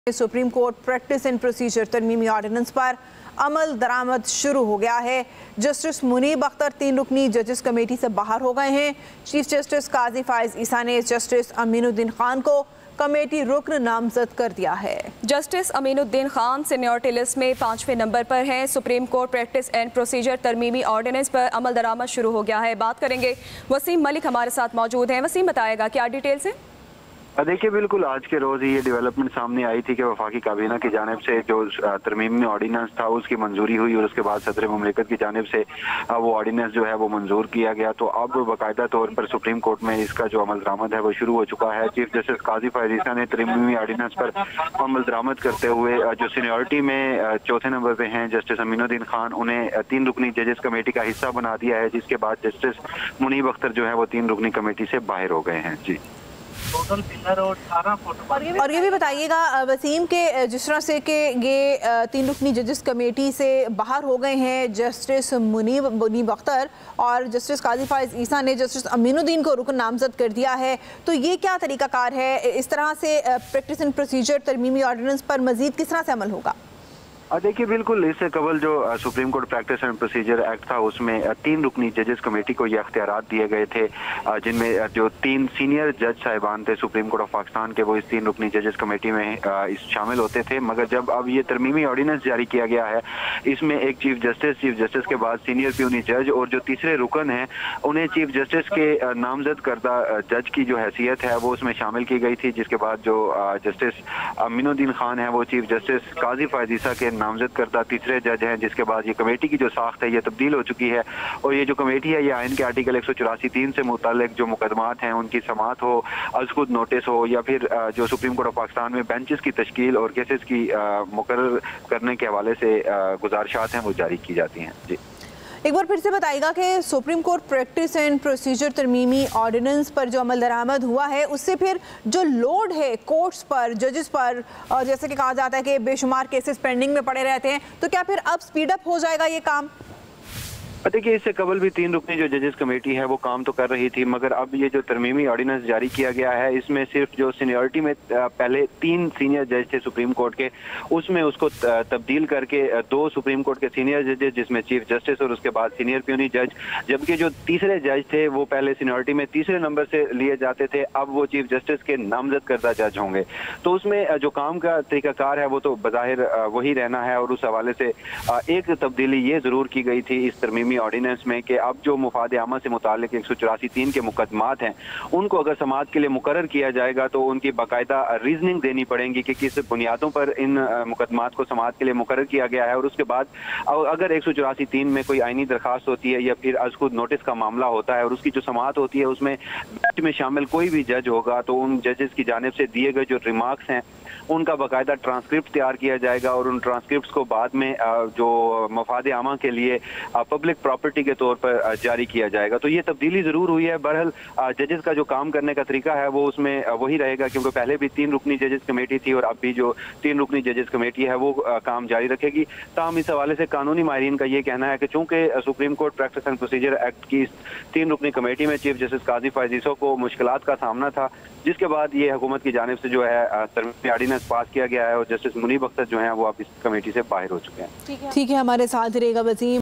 Supreme court practice and procedure तरमीमी ordinance पर अमल दरामद शुरू हो गया है। जस्टिस मुनीब अख्तर 3 रुकनी जजेस कमेटी से बाहर हो गए हैं। चीफ जस्टिस काजी फायज ईसा ने जस्टिस अमीनुद्दीन खान को कमेटी रुकन नामजद कर दिया है। Justice Aminuddin Khan seniority list में 5वें नंबर पर हैं। Supreme court practice and procedure तरमीमी ऑर्डिनेंस पर अमल दरामद शुरू हो गया है। बात करेंगे, वसीम मलिक हमारे साथ मौजूद हैं। वसीम, बताएगा क्या डिटेल्स हैं? देखिए, बिल्कुल आज के रोज ही ये डेवलपमेंट सामने आई थी कि वफाकी काबीना की जानिब से जो तरमीमी ऑर्डिनेंस था उसकी मंजूरी हुई और उसके बाद सदर मुमलिकत की जानिब से वो ऑर्डिनेंस जो है वो मंजूर किया गया। तो अब बाकायदा तौर पर सुप्रीम कोर्ट में इसका जो अमल दरामद है वो शुरू हो चुका है। चीफ जस्टिस काजी फायज ईसा ने तरमीमी ऑर्डिनेंस पर अमल दरामद करते हुए जो सीनियरिटी में चौथे नंबर पे हैं जस्टिस अमीनुद्दीन खान, उन्हें 3 रुकनी जजेस कमेटी का हिस्सा बना दिया है, जिसके बाद जस्टिस मुनीब अख्तर जो है वो 3 रुकनी कमेटी से बाहर हो गए हैं। जी, टोटल पिलर और 18 फोटो। और ये भी बताइएगा वसीम के जिस तरह से कि ये 3 रुकनी जजेस कमेटी से बाहर हो गए हैं जस्टिस मुनीब अख्तर और जस्टिस काजी फायज ईसा ने जस्टिस अमीनुद्दीन को रुकन नामजद कर दिया है, तो ये क्या तरीकाकार है? इस तरह से प्रैक्टिस एंड प्रोसीजर तरमीमी ऑर्डिनेंस पर मजीद किस तरह से अमल होगा? देखिए, बिल्कुल इससे कबल जो supreme court practice and procedure act था उसमें 3 रुकनी जजेस कमेटी को ये अख्तियारात दिए गए थे, जिनमें जो 3 सीनियर जज साहिबान थे सुप्रीम कोर्ट ऑफ पाकिस्तान के, वो इस 3 रुकनी जजेस कमेटी में शामिल होते थे। मगर जब अब ये तरमीमी ऑर्डिनेंस जारी किया गया है, इसमें एक चीफ जस्टिस के बाद सीनियर प्यूनी जज और जो तीसरे रुकन हैं उन्हें चीफ जस्टिस के नामजद करदा जज की जो हैसियत है वो उसमें शामिल की गई थी। जिसके बाद जो जस्टिस अमीनुद्दीन खान है वो चीफ जस्टिस काजी फायज ईसा के नामजद करता तीसरे जज हैं। जिसके बाद ये कमेटी की जो साख्त है ये तब्दील हो चुकी है और ये जो कमेटी है ये आइन के आर्टिकल 184(3) से मुतालिक जो मुकदमात हैं उनकी समाअत हो, अज खुद नोटिस हो, या फिर जो सुप्रीम कोर्ट ऑफ पाकिस्तान में बेंचेस की तश्कील और केसेस की मुकर्रर करने के हवाले से गुजारिशात हैं वो जारी की जाती हैं। जी, एक बार फिर से बताइएगा कि supreme court practice and procedure तरमीमी ऑर्डिनेंस पर जो अमल दरामद हुआ है उससे फिर जो लोड है कोर्ट्स पर, जजेस पर, और जैसे कि कहा जाता है कि बेशुमार केसेस पेंडिंग में पड़े रहते हैं, तो क्या फिर अब स्पीड अप हो जाएगा ये काम? देखिए, इससे कबल भी 3 रुकनी जो जजेस कमेटी है वो काम तो कर रही थी, मगर अब ये जो तरमीमी ऑर्डिनेंस जारी किया गया है इसमें सिर्फ जो सीनियरिटी में पहले 3 सीनियर जज थे सुप्रीम कोर्ट के, उसमें उसको तब्दील करके 2 सुप्रीम कोर्ट के सीनियर जजेस जिसमें चीफ जस्टिस और उसके बाद सीनियर प्यूनी जज, जबकि जो तीसरे जज थे वो पहले सीनियरिटी में तीसरे नंबर से लिए जाते थे, अब वो चीफ जस्टिस के नामजद करदा जज होंगे। तो उसमें जो काम का तरीकाकार है वो तो बज़ाहिर वही रहना है और उस हवाले से एक तब्दीली ये जरूर की गई थी इस तरमीमी ऑर्डिनेंस में कि अब जो मुफाद आमा से मुतालिक 184(3) के मुकदमात हैं उनको अगर समाअत के लिए मुकर्रर किया जाएगा तो उनकी बाकायदा रीजनिंग देनी पड़ेगी कि किस बुनियादों पर इन मुकदमात को समाअत के लिए मुकर्रर किया गया है। और उसके बाद अगर 184(3) में कोई आईनी दरखास्त होती है या फिर अज खुद नोटिस का मामला होता है और उसकी जो समाअत होती है उसमें बेंच में शामिल कोई भी जज होगा तो उन जजेस की जानिब से दिए गए जो रिमार्क्स हैं उनका बाकायदा ट्रांसक्रिप्ट तैयार किया जाएगा और उन ट्रांसक्रिप्ट को बाद में जो मफाद आमा के लिए पब्लिक प्रॉपर्टी के तौर पर जारी किया जाएगा। तो ये तब्दीली जरूर हुई है। बहरहाल जजेस का जो काम करने का तरीका है वो उसमें वही रहेगा, क्योंकि पहले भी 3 रुकनी जजेस कमेटी थी और अब भी जो 3 रुकनी जजेस कमेटी है वो काम जारी रखेगी। ताहम इस हवाले से कानूनी माहिरीन का ये कहना है कि चूंकि supreme court practice and procedure act की 3 रुकनी कमेटी में चीफ जस्टिस काजी फायज ईसा को मुश्किलात का सामना था, जिसके बाद ये हुकूमत की जानिब से जो है तरमीमी ऑर्डिनेंस पास किया गया है और जस्टिस मुनीब अख्तर जो है वो अब इस कमेटी से बाहर हो चुके हैं। ठीक है, हमारे साथ रहेगा वसीम।